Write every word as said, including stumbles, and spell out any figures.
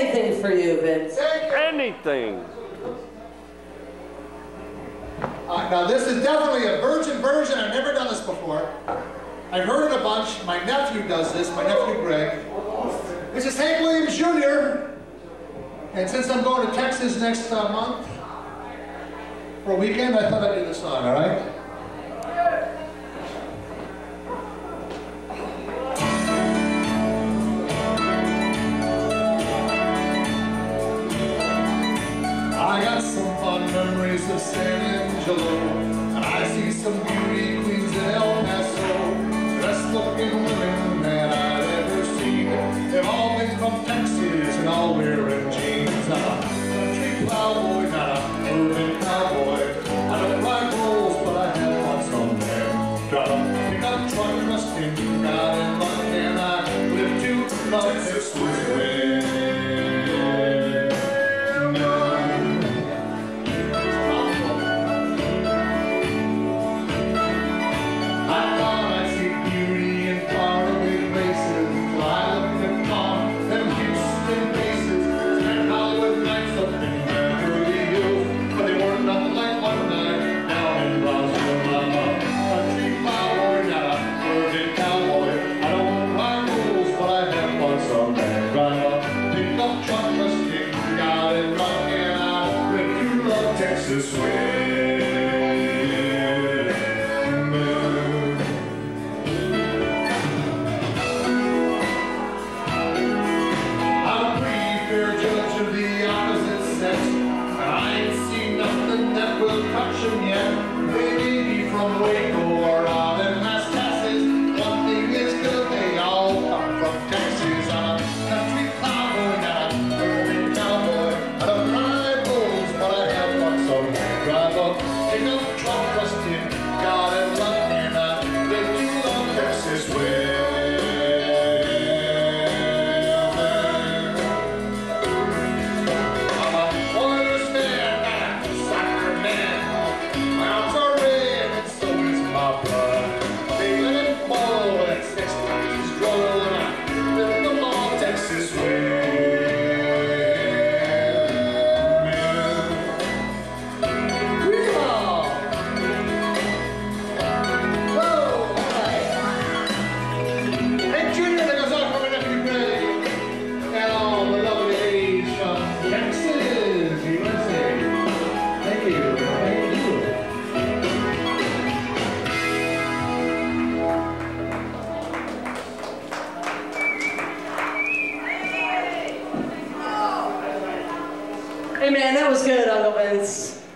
anything for you, Vince. Anything. Uh, now this is definitely a virgin version. I've never done this before. I've heard it a bunch. My nephew does this, my nephew Greg. This is Hank Williams Junior And since I'm going to Texas next uh, month for a weekend, I thought I'd do this song, all right? I got some fond memories of San Angelo, and I see some beauty queens in El Paso, best looking women that I've ever seen. They've all been from Texas and all wearing jeans. I'm a country plowboy, not a urban cowboy. I don't ride bulls, but I have fun somewhere. Got a pickup truck rusting, got in luck, and I live to love this way. Texas wind. I'm a pretty fair judge of the opposite sex, and I ain't seen nothing that will touch them yet. They may be from Waco or out in Las Casas. One thing is good, they all come from Texas. I'm a country cowboy, not a urban cowboy. I don't ride bulls, but I have fun somewhere. Drive up, pick up truck, rusted, got it luck, and I live to love Texas wind. I'm a Oilers fan, not a soccer man. My arms are red, and so is my blood. They let it boil, and six times droll, and I live to love Texas wind. Hey man, that was good, Uncle Vince.